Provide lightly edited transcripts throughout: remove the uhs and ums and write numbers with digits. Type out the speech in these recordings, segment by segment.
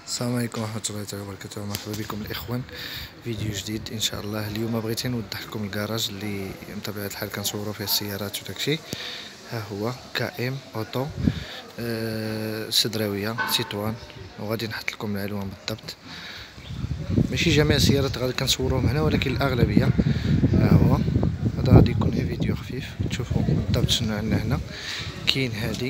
السلام عليكم ورحمة الله تعالى وبركاته. مرحبا بكم الإخوان، فيديو جديد إن شاء الله. اليوم بغيت نوضح لكم الكراج اللي بطبيعة الحال كنصوروا فيه السيارات وداكشي. ها هو KM أوتو سدراوية سيتوان، وغادي نحط لكم العنوان بالضبط. ماشي جميع السيارات غادي كنصوروهم هنا، ولكن الأغلبية. ها هو هذا غادي يكون فيديو خفيف تشوفوا بالضبط شنو عندنا هنا. كاين هادي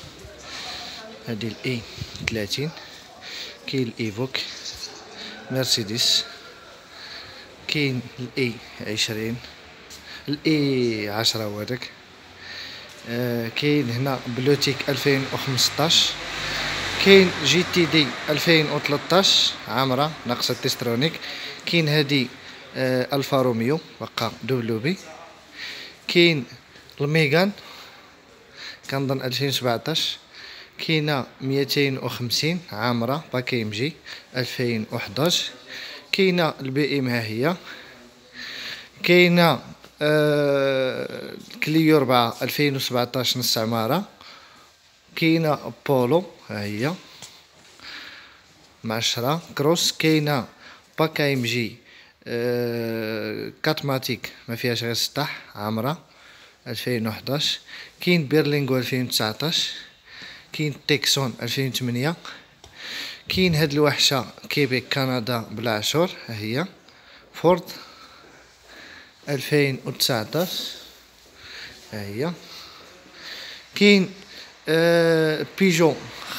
الإي 30، كاين الإيفوك مرسيدس، كاين الإي 20، الإي 10 هو هداك. كاين هنا بلوتيك 2015، كاين جي تي دي 2013 عامرة ناقصة تيسترونيك، كاين هادي الفا روميو بقى دبليو بي، كاين الميغان كنظن 2017، كاينه 250 عامره باكي ام جي 2011، كاينه البي ام ها هي، كاينه كليو 4 2017 نص عماره، كاينه بولو ها هي مع 10 كروس، كاينه باكا ام جي كاتماتيك ما فيهاش غير السطح عامره 2011، كاين بيرلينغو 2019، كاين تيكسون 2008، كاين هاد الوحشه كيبيك كندا بلا عشور ها هي فورد 2019 ها هي، كاين بيجو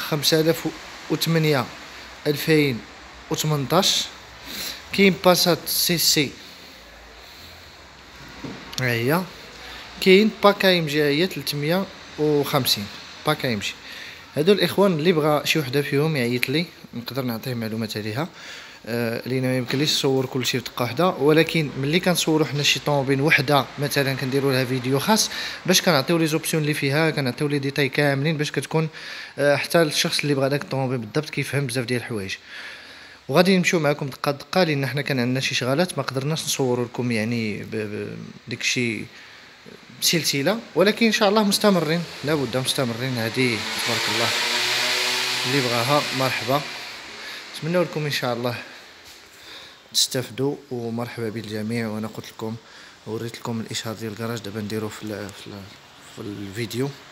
5008 2018، كاين باسات سي سي ها هي، كاين باكا ام جي هي 350 باكا ام جي. هادو الاخوان اللي بغى شي وحده فيهم يعيط لي نقدر نعطيه معلومات عليها. لينا ما يمكنليش نصور كلشي في دقه واحده، ولكن ملي كنصوروا حنا شي طوموبيل وحده مثلا كنديروا لها فيديو خاص باش كنعطيو لي زوبسيون اللي فيها، كنعطيو لي ديتاي كاملين باش كتكون حتى الشخص اللي بغى داك الطوموبيل بالضبط كيفهم بزاف ديال الحوايج. وغادي نمشيو معكم دقه دقه لان حنا كان عندنا شي شغالات ما قدرناش نصوروا لكم يعني داكشي سلسله، ولكن ان شاء الله مستمرين، لابد مستمرين. هذه تبارك الله اللي بغاها مرحبا، نتمنى لكم ان شاء الله تستافدوا ومرحبا بالجميع. وانا قلت لكم وريت لكم الاشهار ديال الكراج، دابا نديرو في الفيديو.